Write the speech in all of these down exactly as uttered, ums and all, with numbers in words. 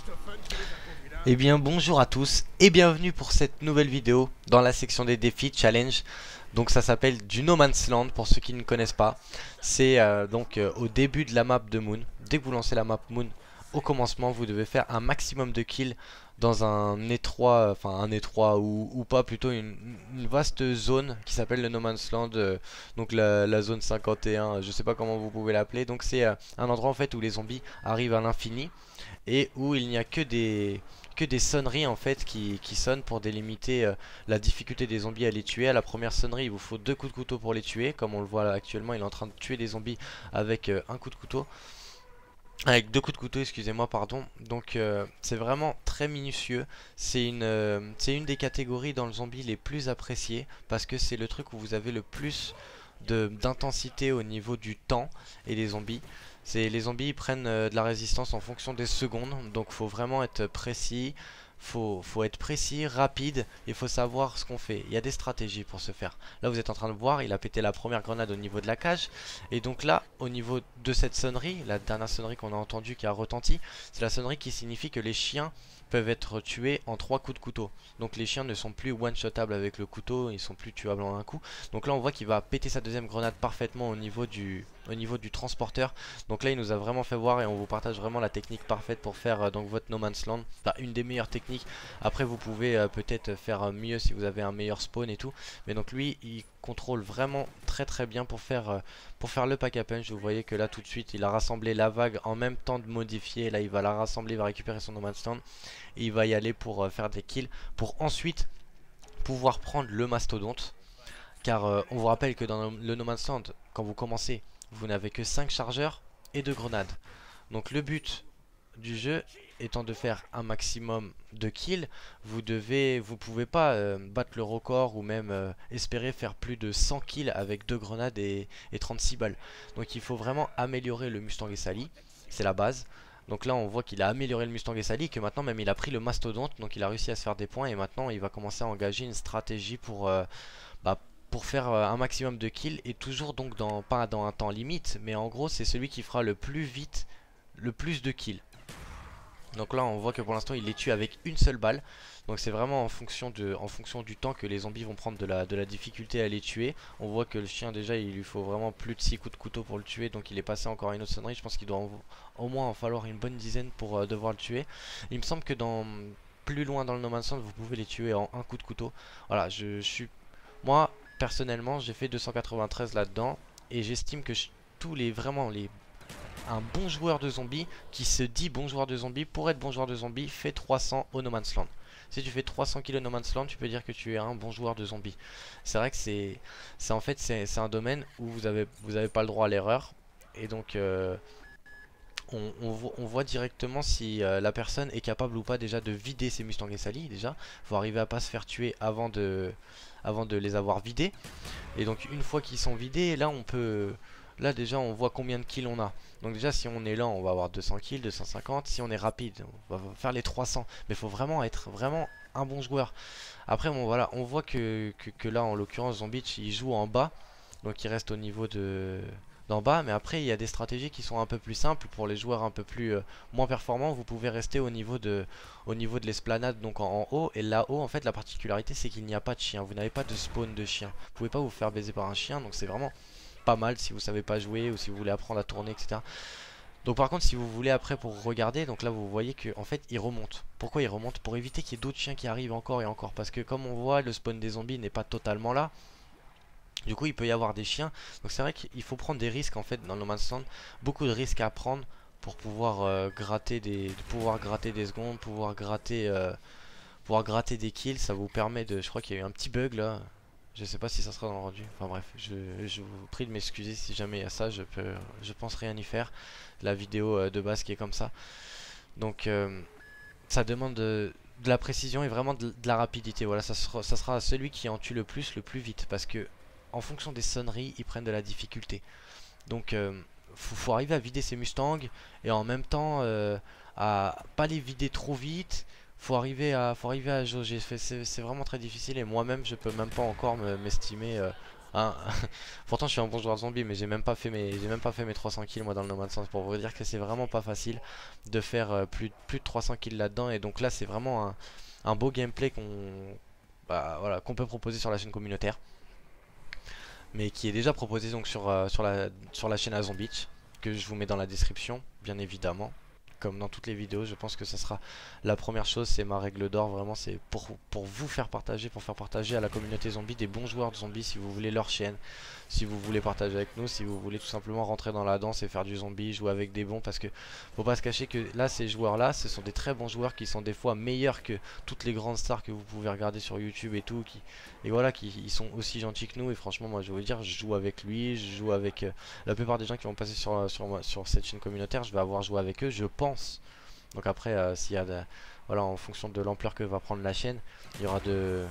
Eh bien bonjour à tous et bienvenue pour cette nouvelle vidéo dans la section des défis challenge. Donc ça s'appelle du No Man's Land pour ceux qui ne connaissent pas. C'est euh, donc euh, au début de la map de Moon. Dès que vous lancez la map Moon, au commencement vous devez faire un maximum de kills dans un étroit, enfin un étroit ou, ou pas, plutôt une, une vaste zone qui s'appelle le No Man's Land, euh, donc la, la zone cinquante et un, je sais pas comment vous pouvez l'appeler. Donc c'est euh, un endroit en fait où les zombies arrivent à l'infini et où il n'y a que des que des sonneries en fait qui, qui sonnent pour délimiter euh, la difficulté des zombies à les tuer. À la première sonnerie il vous faut deux coups de couteau pour les tuer, comme on le voit là, actuellement il est en train de tuer des zombies avec euh, un coup de couteau, avec deux coups de couteau, excusez-moi, pardon. Donc euh, c'est vraiment très minutieux. C'est une, euh, c'est une des catégories dans le zombie les plus appréciées parce que c'est le truc où vous avez le plus de d'intensité au niveau du temps. Et les zombies, c'est les zombies ils prennent euh, de la résistance en fonction des secondes, donc faut vraiment être précis. Faut, faut être précis, rapide, il faut savoir ce qu'on fait. Il y a des stratégies pour ce faire. Là vous êtes en train de voir, il a pété la première grenade au niveau de la cage. Et donc là, au niveau de cette sonnerie, la dernière sonnerie qu'on a entendue qui a retenti, c'est la sonnerie qui signifie que les chiens peuvent être tués en trois coups de couteau. Donc les chiens ne sont plus one-shotables avec le couteau, ils sont plus tuables en un coup. Donc là on voit qu'il va péter sa deuxième grenade parfaitement au niveau du, au niveau du transporteur. Donc là il nous a vraiment fait voir et on vous partage vraiment la technique parfaite pour faire euh, donc votre No Man's Land. Enfin, une des meilleures techniques. Après vous pouvez euh, peut-être faire euh, mieux si vous avez un meilleur spawn et tout. Mais donc lui il contrôle vraiment très très bien pour faire, euh, pour faire le pack a punch. Vous voyez que là tout de suite il a rassemblé la vague en même temps de modifier. Là il va la rassembler, il va récupérer son No Man's Land. Et il va y aller pour euh, faire des kills. Pour ensuite pouvoir prendre le mastodonte. Car euh, on vous rappelle que dans le No Man's Land, quand vous commencez, vous n'avez que cinq chargeurs et deux grenades. Donc le but du jeu étant de faire un maximum de kills, vous devez, vous pouvez pas euh, battre le record ou même euh, espérer faire plus de cent kills avec deux grenades et, et trente-six balles. Donc il faut vraiment améliorer le Mustang et Sally, c'est la base. Donc là on voit qu'il a amélioré le Mustang et Sally, que maintenant même il a pris le mastodonte, donc il a réussi à se faire des points et maintenant il va commencer à engager une stratégie pour, euh, bah, pour faire euh, un maximum de kills et toujours donc dans, pas dans un temps limite, mais en gros c'est celui qui fera le plus vite le plus de kills. Donc là on voit que pour l'instant il les tue avec une seule balle. Donc c'est vraiment en fonction, de, en fonction du temps que les zombies vont prendre de la, de la difficulté à les tuer. On voit que le chien déjà il lui faut vraiment plus de six coups de couteau pour le tuer. Donc il est passé encore à une autre sonnerie. Je pense qu'il doit en, au moins en falloir une bonne dizaine pour euh, devoir le tuer. Il me semble que dans plus loin dans le No Man's Land vous pouvez les tuer en un coup de couteau. Voilà, je, je suis... Moi personnellement j'ai fait deux cent quatre-vingt-treize là-dedans. Et j'estime que je, tous les vraiment les un bon joueur de zombies qui se dit bon joueur de zombies, pour être bon joueur de zombies, fait trois cents au No Man's Land. Si tu fais trois cents kills au No Man's Land, tu peux dire que tu es un bon joueur de zombies. C'est vrai que c'est c'est en fait c'est un domaine où vous avez vous avez pas le droit à l'erreur et donc euh, on, on, on voit directement si euh, la personne est capable ou pas déjà de vider ses Mustang et Sally. Déjà, faut arriver à pas se faire tuer avant de avant de les avoir vidés. Et donc une fois qu'ils sont vidés, là on peut, là déjà on voit combien de kills on a. Donc déjà si on est lent on va avoir deux cents kills, deux cent cinquante. Si on est rapide on va faire les trois cents. Mais il faut vraiment être vraiment un bon joueur. Après bon voilà, on voit que, que, que là en l'occurrence Zombie il joue en bas. Donc il reste au niveau de d'en bas. Mais après il y a des stratégies qui sont un peu plus simples. Pour les joueurs un peu plus euh, moins performants, vous pouvez rester au niveau de au niveau de l'esplanade, donc en, en haut. Et là-haut en fait la particularité c'est qu'il n'y a pas de chien. Vous n'avez pas de spawn de chien. Vous pouvez pas vous faire baiser par un chien. Donc c'est vraiment pas mal si vous savez pas jouer ou si vous voulez apprendre à tourner, et cetera. Donc par contre si vous voulez après pour regarder, donc là vous voyez que en fait il remonte. Pourquoi il remonte? Pour éviter qu'il y ait d'autres chiens qui arrivent encore et encore. Parce que comme on voit le spawn des zombies n'est pas totalement là. Du coup il peut y avoir des chiens. Donc c'est vrai qu'il faut prendre des risques en fait dans No Man's Land. Beaucoup de risques à prendre pour pouvoir euh, gratter des pouvoir gratter des secondes, pouvoir gratter euh, pouvoir gratter des kills. Ça vous permet de... Je crois qu'il y a eu un petit bug là. Je sais pas si ça sera dans le rendu. Enfin bref, je, je vous prie de m'excuser si jamais il y a ça. Je peux, je pense rien y faire. La vidéo euh, de base qui est comme ça. Donc euh, ça demande de, de la précision et vraiment de, de la rapidité. Voilà, ça sera, ça sera celui qui en tue le plus, le plus vite. Parce que en fonction des sonneries, ils prennent de la difficulté. Donc euh, faut, faut arriver à vider ses Mustangs et en même temps euh, à pas les vider trop vite. Faut arriver à, faut arriver à jauger. C'est c'est vraiment très difficile et moi-même je peux même pas encore m'estimer euh, Hein, pourtant je suis un bon joueur de zombie, mais j'ai même pas fait mes j'ai même pas fait mes trois cents kills moi dans le No Man's Land, pour vous dire que c'est vraiment pas facile de faire euh, plus, plus de trois cents kills là-dedans. Et donc là c'est vraiment un, un beau gameplay qu'on bah, voilà, qu'on peut proposer sur la chaîne communautaire, mais qui est déjà proposé donc sur, euh, sur, la, sur la chaîne Azonbeach, que je vous mets dans la description bien évidemment. Comme dans toutes les vidéos, je pense que ça sera la première chose, c'est ma règle d'or, vraiment c'est pour, pour vous faire partager, pour faire partager à la communauté zombie des bons joueurs de zombies, si vous voulez leur chaîne, si vous voulez partager avec nous, si vous voulez tout simplement rentrer dans la danse et faire du zombie, jouer avec des bons, parce que faut pas se cacher que là ces joueurs là, ce sont des très bons joueurs qui sont des fois meilleurs que toutes les grandes stars que vous pouvez regarder sur YouTube et tout, qui, et voilà, qui ils sont aussi gentils que nous. Et franchement moi je vais vous dire, je joue avec lui, je joue avec euh, la plupart des gens qui vont passer sur, sur, sur cette chaîne communautaire, je vais avoir joué avec eux, je pense. Donc après, euh, s'il y a de, voilà, en fonction de l'ampleur que va prendre la chaîne, il y aura de,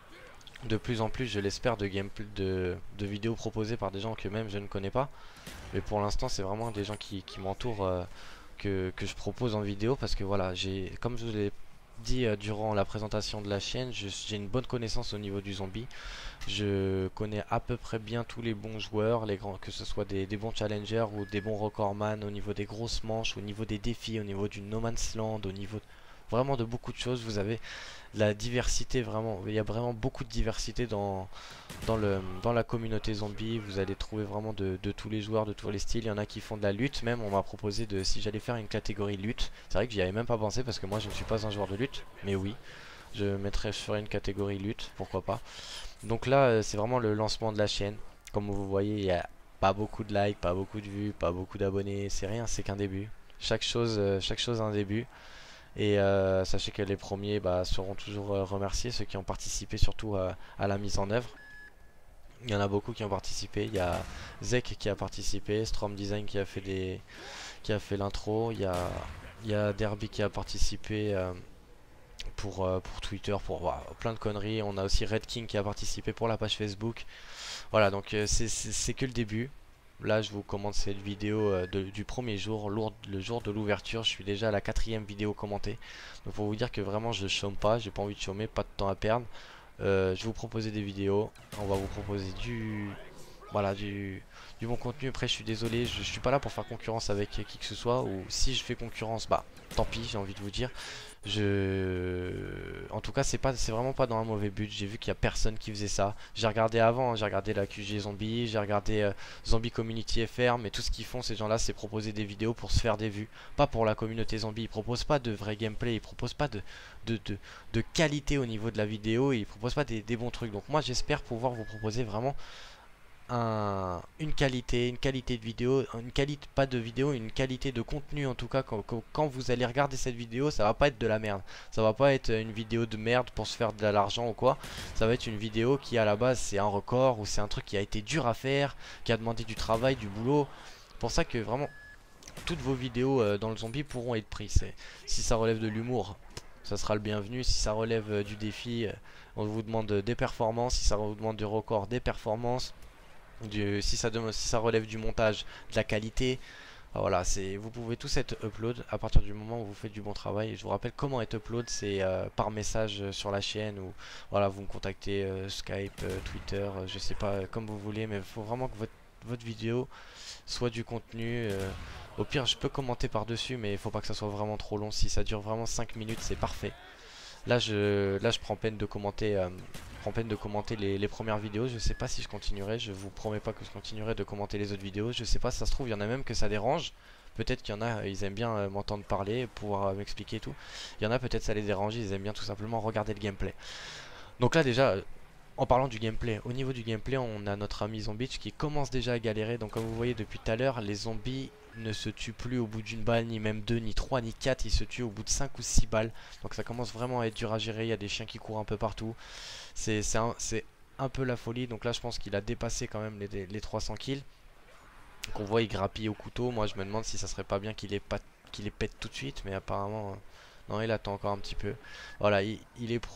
de plus en plus, je l'espère, de gameplay, de, de vidéos proposées par des gens que même je ne connais pas. Mais pour l'instant, c'est vraiment des gens qui, qui m'entourent, euh, que, que je propose en vidéo, parce que voilà, j'ai, comme je vous l'ai dit euh, durant la présentation de la chaîne, j'ai une bonne connaissance au niveau du zombie. Je connais à peu près bien tous les bons joueurs, les grands, que ce soit des, des bons challengers ou des bons recordman, au niveau des grosses manches, au niveau des défis, au niveau du No Man's Land, au niveau de, vraiment de beaucoup de choses. Vous avez la diversité, vraiment, il y a vraiment beaucoup de diversité dans, dans, le, dans la communauté zombie. Vous allez trouver vraiment de, de tous les joueurs, de tous les styles. Il y en a qui font de la lutte même. On m'a proposé de, si j'allais faire une catégorie lutte. C'est vrai que j'y avais même pas pensé parce que moi je ne suis pas un joueur de lutte, mais oui, je mettrais sur une catégorie lutte, pourquoi pas. Donc là euh, c'est vraiment le lancement de la chaîne. Comme vous voyez, il n'y a pas beaucoup de likes, pas beaucoup de vues, pas beaucoup d'abonnés. C'est rien, c'est qu'un début. Chaque chose, euh, chaque chose a un début. Et euh, sachez que les premiers bah, seront toujours euh, remerciés, ceux qui ont participé surtout euh, à la mise en œuvre. Il y en a beaucoup qui ont participé. Il y a Zek qui a participé, Strom Design qui a fait des, qui a fait l'intro. Il y a, il y a Derby qui a participé euh, pour, euh, pour Twitter, pour voilà, plein de conneries. On a aussi Red King qui a participé pour la page Facebook. Voilà, donc euh, c'est que le début. Là je vous commande cette vidéo euh, de, du premier jour, le jour de l'ouverture. Je suis déjà à la quatrième vidéo commentée. Donc pour vous dire que vraiment je chôme pas, j'ai pas envie de chômer, pas de temps à perdre. euh, Je vais vous proposer des vidéos, on va vous proposer du... Voilà, du, du bon contenu. Après je suis désolé, je, je suis pas là pour faire concurrence avec qui que ce soit. Ou si je fais concurrence, bah tant pis, j'ai envie de vous dire. Je... En tout cas c'est pas, c'est vraiment pas dans un mauvais but. J'ai vu qu'il y a personne qui faisait ça. J'ai regardé avant, hein, j'ai regardé la Q G Zombie, j'ai regardé euh, Zombie Community F R. Mais tout ce qu'ils font ces gens là, c'est proposer des vidéos pour se faire des vues, pas pour la communauté zombie. Ils proposent pas de vrai gameplay, ils proposent pas de, de, de, de qualité au niveau de la vidéo, et ils proposent pas des, des bons trucs. Donc moi j'espère pouvoir vous proposer vraiment un, une qualité, une qualité de vidéo, une qualité, pas de vidéo, une qualité de contenu en tout cas. Quand, quand, quand vous allez regarder cette vidéo, ça va pas être de la merde, ça va pas être une vidéo de merde pour se faire de l'argent ou quoi. Ça va être une vidéo qui à la base c'est un record, ou c'est un truc qui a été dur à faire, qui a demandé du travail, du boulot. C'est pour ça que vraiment toutes vos vidéos euh, dans le zombie pourront être prises. Si ça relève de l'humour, ça sera le bienvenu. Si ça relève euh, du défi, euh, on vous demande des performances. Si ça vous demande du record, des performances. Du, si, ça demande, si ça relève du montage, de la qualité, voilà, c'est, vous pouvez tous être upload à partir du moment où vous faites du bon travail. Et je vous rappelle comment être upload, c'est euh, par message euh, sur la chaîne, ou voilà, vous me contactez euh, Skype, euh, Twitter, euh, je sais pas, euh, comme vous voulez, mais il faut vraiment que votre, votre vidéo soit du contenu. Euh, au pire je peux commenter par dessus, mais il faut pas que ça soit vraiment trop long. Si ça dure vraiment cinq minutes, c'est parfait. Là je, là je prends peine de commenter, euh, prends peine de commenter les, les premières vidéos. Je sais pas si je continuerai, je vous promets pas que je continuerai de commenter les autres vidéos. Je sais pas, si ça se trouve il y en a même que ça dérange. Peut-être qu'il y en a, ils aiment bien euh, m'entendre parler, pouvoir euh, m'expliquer tout. Il y en a peut-être ça les dérange, ils aiment bien tout simplement regarder le gameplay. Donc là déjà, euh, en parlant du gameplay, au niveau du gameplay, on a notre ami Zombeach qui commence déjà à galérer. Donc comme vous voyez depuis tout à l'heure, les zombies ne se tuent plus au bout d'une balle, ni même deux, ni trois, ni quatre. Ils se tuent au bout de cinq ou six balles. Donc ça commence vraiment à être dur à gérer. Il y a des chiens qui courent un peu partout. C'est un, un peu la folie. Donc là je pense qu'il a dépassé quand même les, les trois cents kills. Donc on voit il grappille au couteau. Moi je me demande si ça serait pas bien qu'il les, qu'il les pète tout de suite. Mais apparemment... Euh, non, il attend encore un petit peu. Voilà, il, il est pro.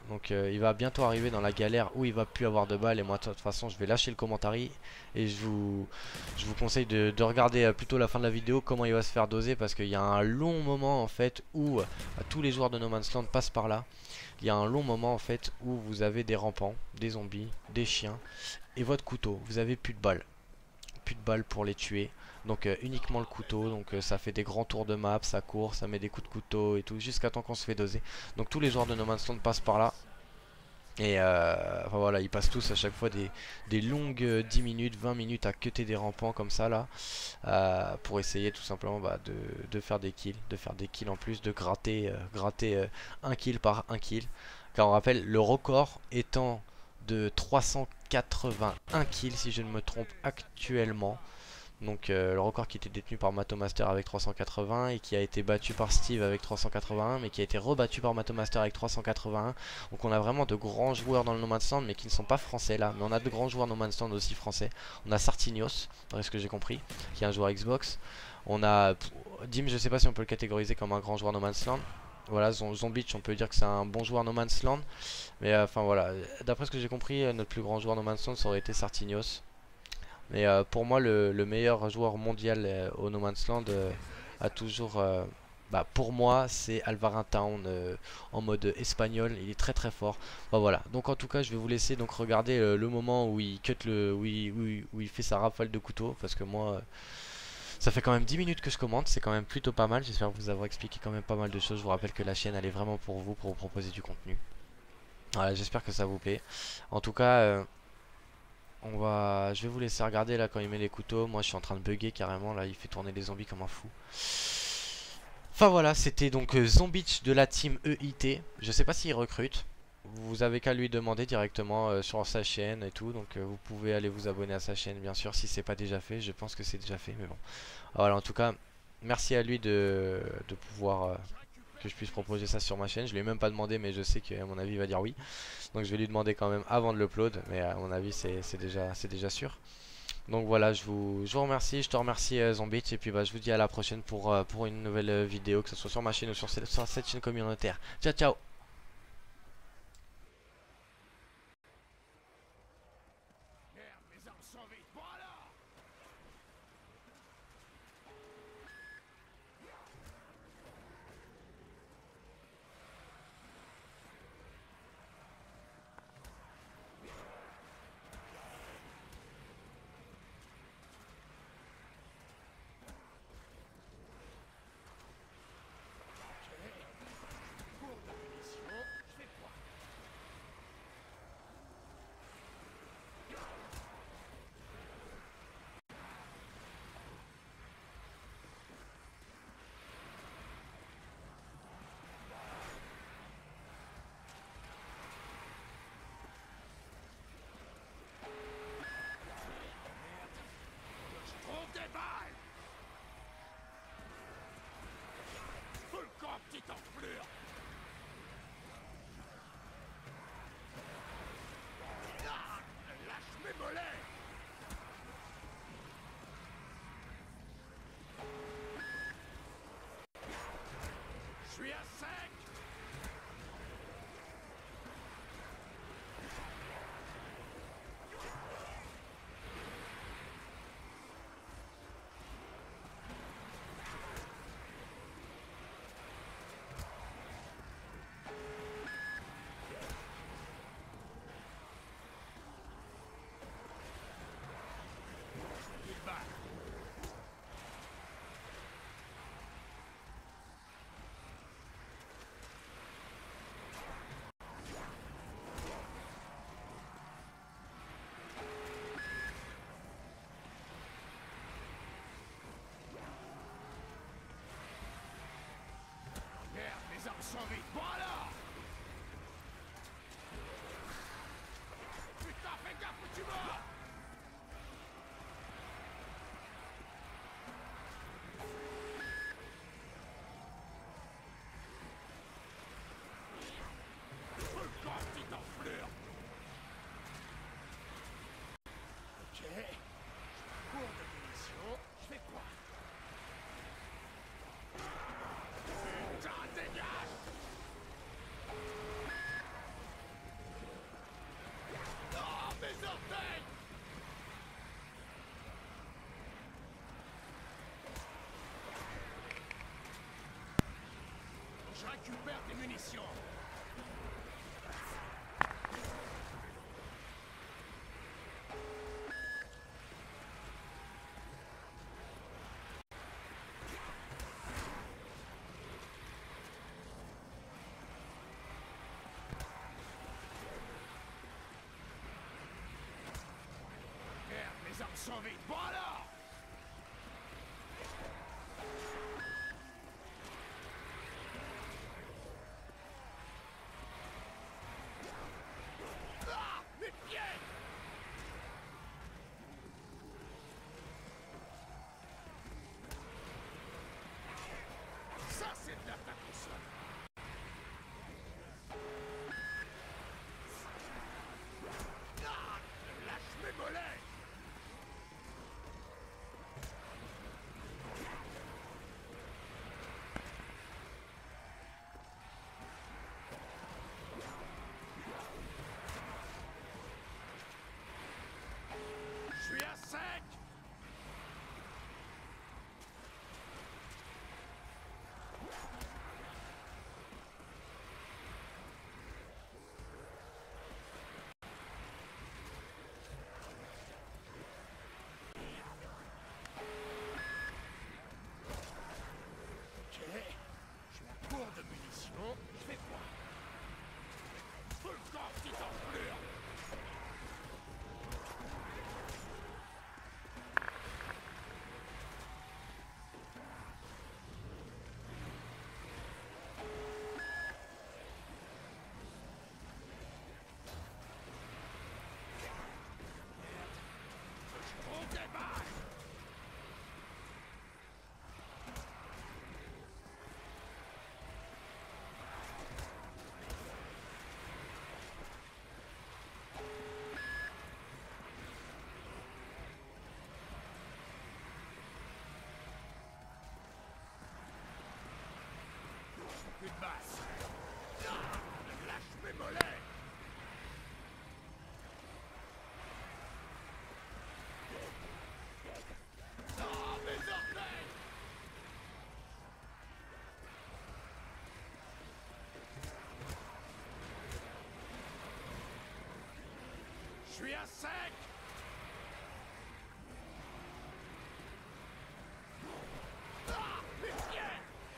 Donc euh, il va bientôt arriver dans la galère où il va plus avoir de balles. Et moi de toute façon je vais lâcher le commentary. Et je vous, je vous conseille de, de regarder euh, plutôt la fin de la vidéo comment il va se faire doser. Parce qu'il y a un long moment en fait où euh, tous les joueurs de No Man's Land passent par là. Il y a un long moment en fait où vous avez des rampants, des zombies, des chiens. Et votre couteau, vous avez plus de balles. Plus de balles pour les tuer. Donc euh, uniquement le couteau, donc euh, ça fait des grands tours de map, ça court, ça met des coups de couteau et tout, jusqu'à temps qu'on se fait doser. Donc tous les joueurs de No Man's Land passent par là. Et euh, enfin voilà, ils passent tous à chaque fois des, des longues euh, dix minutes, vingt minutes à cutter des rampants comme ça là. Euh, pour essayer tout simplement bah, de, de faire des kills, de faire des kills en plus, de gratter, euh, gratter euh, un kill par un kill. Car on rappelle, le record étant de trois cent quatre-vingt-un kills si je ne me trompe actuellement. Donc euh, le record qui était détenu par Matomaster avec trois cent quatre-vingts et qui a été battu par Steve avec trois cent quatre-vingt-un, mais qui a été rebattu par Matomaster avec trois cent quatre-vingt-un. Donc on a vraiment de grands joueurs dans le No Man's Land, mais qui ne sont pas français là. Mais on a de grands joueurs No Man's Land aussi français. On a Sartignos, d'après ce que j'ai compris, qui est un joueur Xbox. On a Dim, je sais pas si on peut le catégoriser comme un grand joueur No Man's Land. Voilà, Zombitch, on peut dire que c'est un bon joueur No Man's Land. Mais enfin euh, voilà, d'après ce que j'ai compris, notre plus grand joueur No Man's Land ça aurait été Sartignos. Mais euh, pour moi, le, le meilleur joueur mondial euh, au No Man's Land euh, a toujours... euh, bah, pour moi, c'est Alvarin Town euh, en mode espagnol. Il est très très fort. Bah, voilà. Donc en tout cas, je vais vous laisser donc regarder euh, le moment où il cut le, où il, où il- où il fait sa rafale de couteau, parce que moi, euh, ça fait quand même dix minutes que je commente. C'est quand même plutôt pas mal. J'espère vous avoir expliqué quand même pas mal de choses. Je vous rappelle que la chaîne, elle est vraiment pour vous, pour vous proposer du contenu. Voilà, j'espère que ça vous plaît. En tout cas. euh, On va, je vais vous laisser regarder là quand il met les couteaux. Moi je suis en train de bugger carrément là, il fait tourner les zombies comme un fou. Enfin voilà, c'était donc euh, Zombitch de la team E I T. Je sais pas s'il recrute. Vous avez qu'à lui demander directement euh, sur sa chaîne et tout. Donc euh, vous pouvez aller vous abonner à sa chaîne bien sûr si c'est pas déjà fait. Je pense que c'est déjà fait mais bon. Voilà, en tout cas, merci à lui de, de pouvoir euh, que je puisse proposer ça sur ma chaîne. Je lui ai même pas demandé mais je sais qu'à mon avis il va dire oui. Donc je vais lui demander quand même avant de l'upload. Mais à mon avis c'est déjà, c'est déjà sûr. Donc voilà, je vous, je vous remercie, je te remercie euh, Zombitch. Et puis bah, je vous dis à la prochaine pour, euh, pour une nouvelle euh, vidéo, que ce soit sur ma chaîne ou sur, cette- sur cette chaîne communautaire. Ciao ciao. Merde, mes armes sont vides, voilà. Cours de munitions, je fais quoi? Je trouve des balles. Fous le camp, petite enflure. Ah, lâche mes mollets. Je suis à sec. Il bat. Merde, mes armes sont vides, voilà. Putain, fais gaffe où tu vas. Fous le camp, petite enflure. Ok. Cours de munitions, je fais quoi? Putain, dégage. Je récupère des munitions. Merde, mes armes sont vides. Bon alors! Ah! Mes pieds! Ça, c'est de l'attaque au sol. Ah! Lâche mes mollets! Je suis à sec! Ok, je suis à court de munitions, je fais quoi? Tout le temps, petite enflure! Je trouve des balles! Plus de basse. Ah! Lâche mes mollets! Ah, mes orteils! Je suis à sec! Ah! Mes pieds!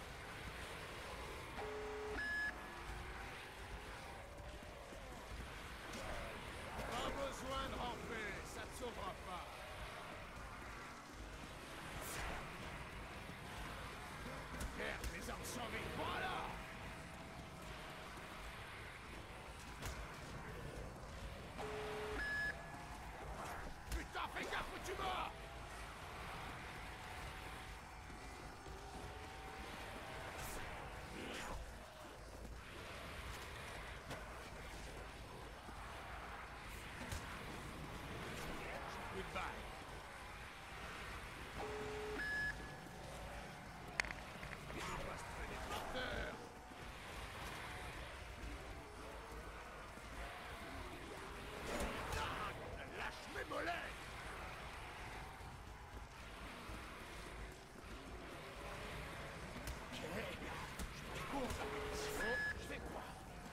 Pas besoin de ramper, ça te sauvera pas. Merde, mes armes sont vides, voilà! Putain, fais gaffe où tu vas! J'ai plus de balles. Il va se traîner par terre. Ah! Lâche mes mollets! Ok, je me cours la munition, je fais quoi?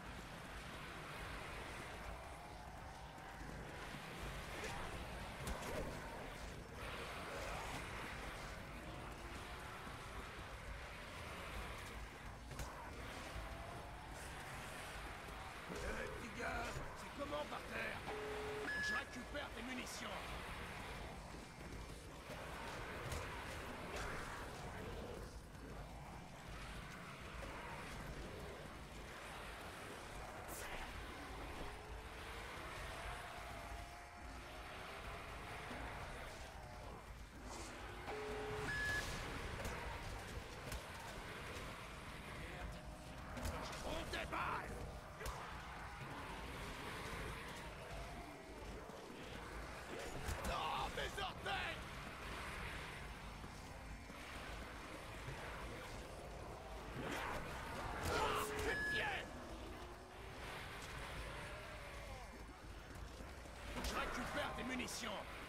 Euh, petit gars, c'est comment par terre? Faut que je récupère tes munitions. Je trouve des balles! Oh, mes orteils! Ah, mes pieds! Je récupère tes munitions.